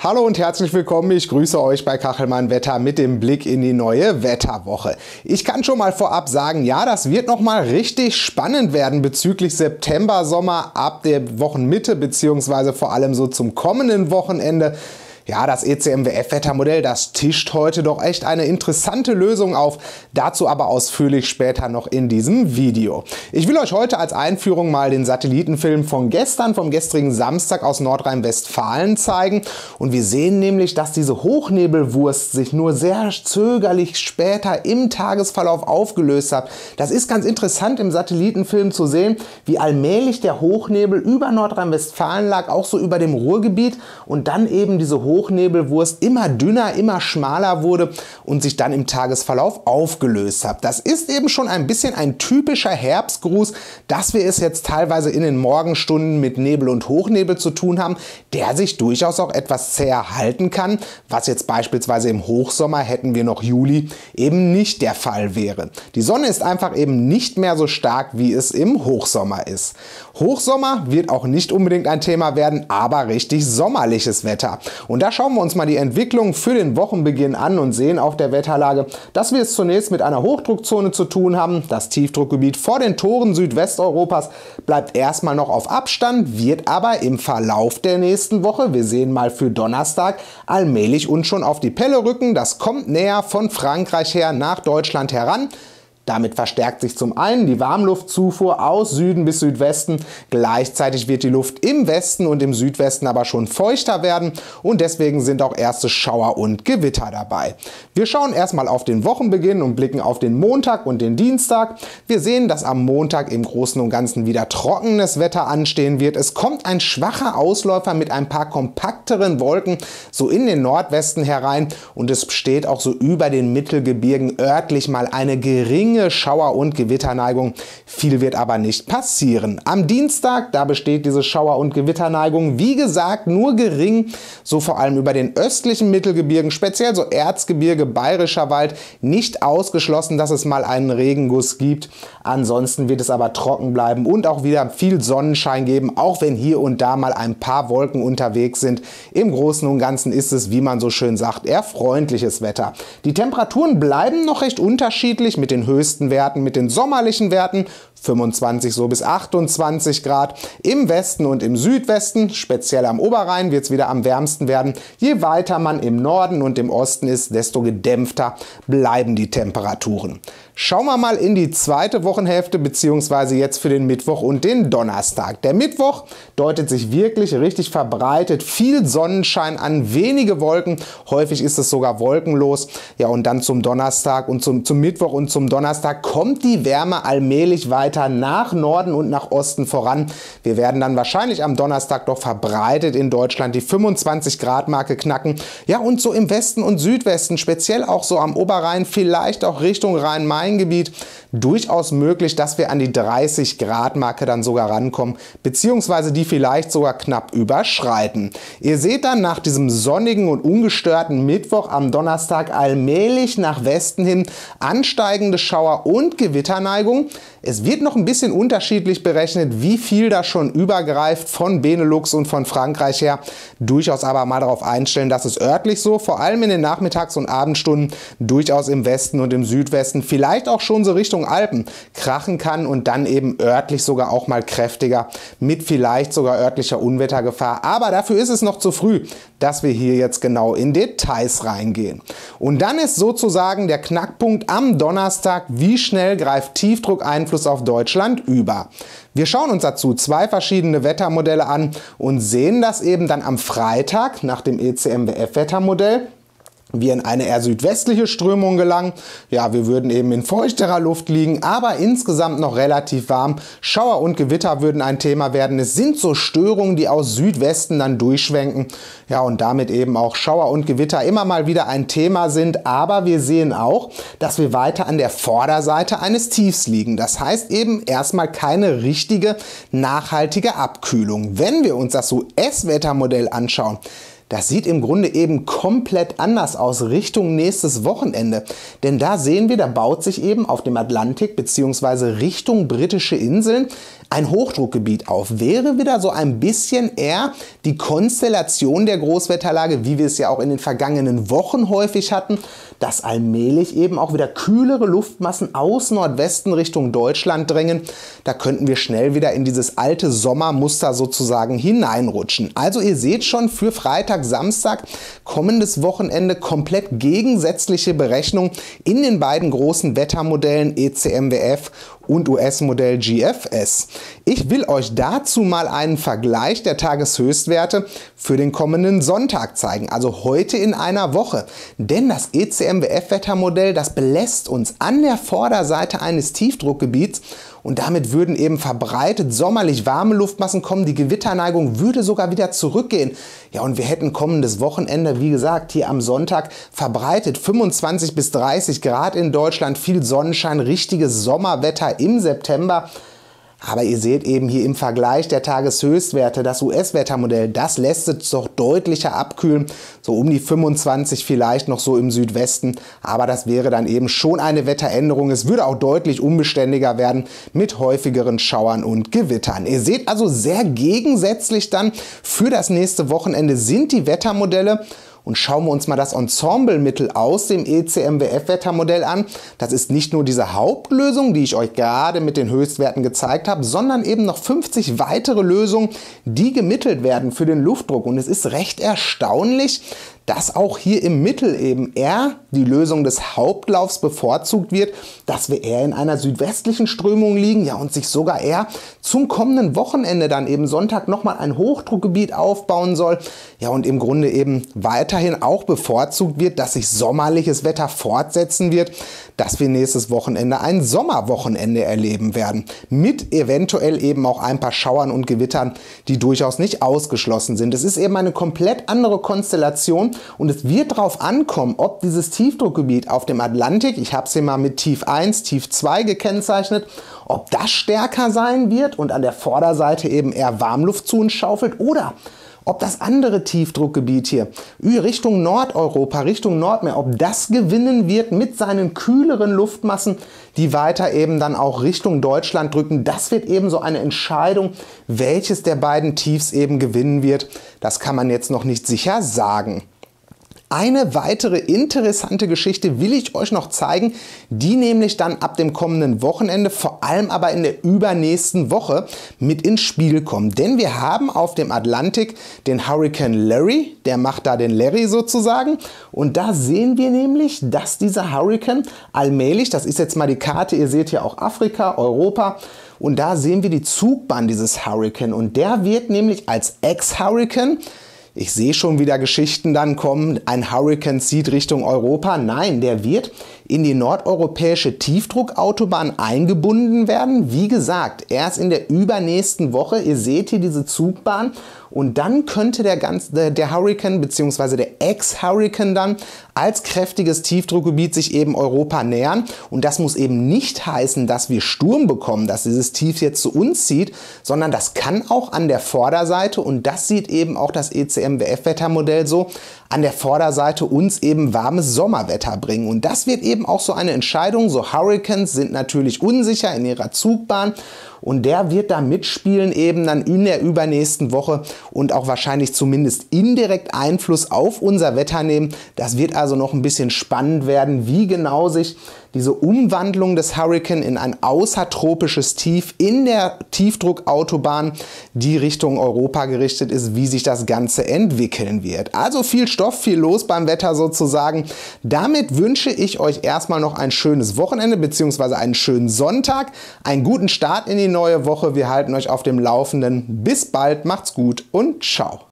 Hallo und herzlich willkommen, ich grüße euch bei Kachelmann Wetter mit dem Blick in die neue Wetterwoche. Ich kann schon mal vorab sagen, ja, das wird noch mal richtig spannend werden bezüglich September, Sommer ab der Wochenmitte bzw. vor allem so zum kommenden Wochenende. Ja, das ECMWF-Wettermodell, das tischt heute doch echt eine interessante Lösung auf, dazu aber ausführlich später noch in diesem Video. Ich will euch heute als Einführung mal den Satellitenfilm von gestern, vom gestrigen Samstag aus Nordrhein-Westfalen zeigen und wir sehen nämlich, dass diese Hochnebelwurst sich nur sehr zögerlich später im Tagesverlauf aufgelöst hat. Das ist ganz interessant im Satellitenfilm zu sehen, wie allmählich der Hochnebel über Nordrhein-Westfalen lag, auch so über dem Ruhrgebiet und dann eben diese Hochnebelwurst immer dünner, immer schmaler wurde und sich dann im Tagesverlauf aufgelöst hat. Das ist eben schon ein bisschen ein typischer Herbstgruß, dass wir es jetzt teilweise in den Morgenstunden mit Nebel und Hochnebel zu tun haben, der sich durchaus auch etwas zäher halten kann, was jetzt beispielsweise im Hochsommer, hätten wir noch Juli, eben nicht der Fall wäre. Die Sonne ist einfach eben nicht mehr so stark, wie es im Hochsommer ist. Hochsommer wird auch nicht unbedingt ein Thema werden, aber richtig sommerliches Wetter. Und da schauen wir uns mal die Entwicklung für den Wochenbeginn an und sehen auf der Wetterlage, dass wir es zunächst mit einer Hochdruckzone zu tun haben. Das Tiefdruckgebiet vor den Toren Südwesteuropas bleibt erstmal noch auf Abstand, wird aber im Verlauf der nächsten Woche, wir sehen mal für Donnerstag, allmählich uns schon auf die Pelle rücken. Das kommt näher von Frankreich her nach Deutschland heran. Damit verstärkt sich zum einen die Warmluftzufuhr aus Süden bis Südwesten. Gleichzeitig wird die Luft im Westen und im Südwesten aber schon feuchter werden und deswegen sind auch erste Schauer und Gewitter dabei. Wir schauen erstmal auf den Wochenbeginn und blicken auf den Montag und den Dienstag. Wir sehen, dass am Montag im Großen und Ganzen wieder trockenes Wetter anstehen wird. Es kommt ein schwacher Ausläufer mit ein paar kompakteren Wolken so in den Nordwesten herein und es besteht auch so über den Mittelgebirgen örtlich mal eine geringe Schauer- und Gewitterneigung. Viel wird aber nicht passieren. Am Dienstag, da besteht diese Schauer- und Gewitterneigung, wie gesagt, nur gering, so vor allem über den östlichen Mittelgebirgen, speziell so Erzgebirge, Bayerischer Wald, nicht ausgeschlossen, dass es mal einen Regenguss gibt. Ansonsten wird es aber trocken bleiben und auch wieder viel Sonnenschein geben, auch wenn hier und da mal ein paar Wolken unterwegs sind. Im Großen und Ganzen ist es, wie man so schön sagt, eher freundliches Wetter. Die Temperaturen bleiben noch recht unterschiedlich mit den höchsten Werten, mit den sommerlichen Werten, 25 so bis 28 Grad. Im Westen und im Südwesten, speziell am Oberrhein, wird es wieder am wärmsten werden. Je weiter man im Norden und im Osten ist, desto gedämpfter bleiben die Temperaturen. Schauen wir mal in die zweite Wochenhälfte bzw. jetzt für den Mittwoch und den Donnerstag. Der Mittwoch deutet sich wirklich richtig verbreitet, viel Sonnenschein an, wenige Wolken, häufig ist es sogar wolkenlos. Ja, und dann zum Donnerstag und zum Mittwoch und zum Donnerstag kommt die Wärme allmählich weiter nach Norden und nach Osten voran. Wir werden dann wahrscheinlich am Donnerstag doch verbreitet in Deutschland die 25 Grad Marke knacken. Ja, und so im Westen und Südwesten, speziell auch so am Oberrhein, vielleicht auch Richtung Rhein-Main-Gebiet, durchaus möglich, dass wir an die 30 Grad Marke dann sogar rankommen, beziehungsweise die vielleicht sogar knapp überschreiten. Ihr seht dann nach diesem sonnigen und ungestörten Mittwoch am Donnerstag allmählich nach Westen hin ansteigende Schauer- und Gewitterneigung. Es wird noch ein bisschen unterschiedlich berechnet, wie viel da schon übergreift von Benelux und von Frankreich her. Durchaus aber mal darauf einstellen, dass es örtlich so, vor allem in den Nachmittags- und Abendstunden, durchaus im Westen und im Südwesten, vielleicht auch schon so Richtung Alpen, krachen kann und dann eben örtlich sogar auch mal kräftiger, mit vielleicht sogar örtlicher Unwettergefahr. Aber dafür ist es noch zu früh, dass wir hier jetzt genau in Details reingehen. Und dann ist sozusagen der Knackpunkt am Donnerstag, wie schnell greift Tiefdruck Einfluss auf Deutschland über. Wir schauen uns dazu zwei verschiedene Wettermodelle an und sehen das eben dann am Freitag nach dem ECMWF-Wettermodell. Wir in eine eher südwestliche Strömung gelangen. Ja, wir würden eben in feuchterer Luft liegen, aber insgesamt noch relativ warm. Schauer und Gewitter würden ein Thema werden. Es sind so Störungen, die aus Südwesten dann durchschwenken. Ja, und damit eben auch Schauer und Gewitter immer mal wieder ein Thema sind. Aber wir sehen auch, dass wir weiter an der Vorderseite eines Tiefs liegen. Das heißt eben erstmal keine richtige, nachhaltige Abkühlung. Wenn wir uns das US-Wettermodell anschauen, das sieht im Grunde eben komplett anders aus Richtung nächstes Wochenende. Denn da sehen wir, da baut sich eben auf dem Atlantik bzw. Richtung britische Inseln ein Hochdruckgebiet auf. Wäre wieder so ein bisschen eher die Konstellation der Großwetterlage, wie wir es ja auch in den vergangenen Wochen häufig hatten, dass allmählich eben auch wieder kühlere Luftmassen aus Nordwesten Richtung Deutschland drängen. Da könnten wir schnell wieder in dieses alte Sommermuster sozusagen hineinrutschen. Also ihr seht schon, für Freitag, Samstag, kommendes Wochenende komplett gegensätzliche Berechnung in den beiden großen Wettermodellen ECMWF und US-Modell GFS. Ich will euch dazu mal einen Vergleich der Tageshöchstwerte für den kommenden Sonntag zeigen, also heute in einer Woche. Denn das ECMWF-Wettermodell, das belässt uns an der Vorderseite eines Tiefdruckgebiets und damit würden eben verbreitet sommerlich warme Luftmassen kommen, die Gewitterneigung würde sogar wieder zurückgehen. Ja, und wir hätten kommendes Wochenende, wie gesagt, hier am Sonntag verbreitet 25 bis 30 Grad in Deutschland, viel Sonnenschein, richtiges Sommerwetter im September. Aber ihr seht eben hier im Vergleich der Tageshöchstwerte, das US-Wettermodell, das lässt es doch deutlicher abkühlen, so um die 25 vielleicht noch so im Südwesten. Aber das wäre dann eben schon eine Wetteränderung. Es würde auch deutlich unbeständiger werden mit häufigeren Schauern und Gewittern. Ihr seht also, sehr gegensätzlich dann für das nächste Wochenende sind die Wettermodelle. Und schauen wir uns mal das Ensemblemittel aus dem ECMWF-Wettermodell an. Das ist nicht nur diese Hauptlösung, die ich euch gerade mit den Höchstwerten gezeigt habe, sondern eben noch 50 weitere Lösungen, die gemittelt werden für den Luftdruck. Und es ist recht erstaunlich, dass auch hier im Mittel eben eher die Lösung des Hauptlaufs bevorzugt wird, dass wir eher in einer südwestlichen Strömung liegen, ja, und sich sogar eher zum kommenden Wochenende dann eben Sonntag nochmal ein Hochdruckgebiet aufbauen soll, ja, und im Grunde eben weiterhin auch bevorzugt wird, dass sich sommerliches Wetter fortsetzen wird, dass wir nächstes Wochenende ein Sommerwochenende erleben werden, mit eventuell eben auch ein paar Schauern und Gewittern, die durchaus nicht ausgeschlossen sind. Es ist eben eine komplett andere Konstellation. Und es wird darauf ankommen, ob dieses Tiefdruckgebiet auf dem Atlantik, ich habe es hier mal mit Tief 1, Tief 2 gekennzeichnet, ob das stärker sein wird und an der Vorderseite eben eher Warmluft zu uns schaufelt, oder ob das andere Tiefdruckgebiet hier Richtung Nordeuropa, Richtung Nordmeer, ob das gewinnen wird mit seinen kühleren Luftmassen, die weiter eben dann auch Richtung Deutschland drücken. Das wird eben so eine Entscheidung, welches der beiden Tiefs eben gewinnen wird. Das kann man jetzt noch nicht sicher sagen. Eine weitere interessante Geschichte will ich euch noch zeigen, die nämlich dann ab dem kommenden Wochenende, vor allem aber in der übernächsten Woche, mit ins Spiel kommt. Denn wir haben auf dem Atlantik den Hurrikan Larry, der macht da den Larry sozusagen. Und da sehen wir nämlich, dass dieser Hurrikan allmählich, das ist jetzt mal die Karte, ihr seht hier auch Afrika, Europa, und da sehen wir die Zugbahn dieses Hurrikan. Und der wird nämlich als Ex-Hurrikan, ich sehe schon wieder Geschichten dann kommen, ein Hurrikan zieht Richtung Europa. Nein, der wird in die nordeuropäische Tiefdruckautobahn eingebunden werden. Wie gesagt, erst in der übernächsten Woche. Ihr seht hier diese Zugbahn. Und dann könnte der Hurrikan bzw. der Ex-Hurrikan dann als kräftiges Tiefdruckgebiet sich eben Europa nähern. Und das muss eben nicht heißen, dass wir Sturm bekommen, dass dieses Tief jetzt zu uns zieht, sondern das kann auch an der Vorderseite, und das sieht eben auch das ECMWF-Wettermodell so, an der Vorderseite uns eben warmes Sommerwetter bringen. Und das wird eben auch so eine Entscheidung. So Hurrikans sind natürlich unsicher in ihrer Zugbahn. Und der wird da mitspielen eben dann in der übernächsten Woche und auch wahrscheinlich zumindest indirekt Einfluss auf unser Wetter nehmen. Das wird also noch ein bisschen spannend werden, wie genau sich diese Umwandlung des Hurrikan in ein außertropisches Tief in der Tiefdruckautobahn, die Richtung Europa gerichtet ist, wie sich das Ganze entwickeln wird. Also viel Stoff, viel los beim Wetter sozusagen. Damit wünsche ich euch erstmal noch ein schönes Wochenende bzw. einen schönen Sonntag, einen guten Start in die neue Woche. Wir halten euch auf dem Laufenden. Bis bald, macht's gut und ciao.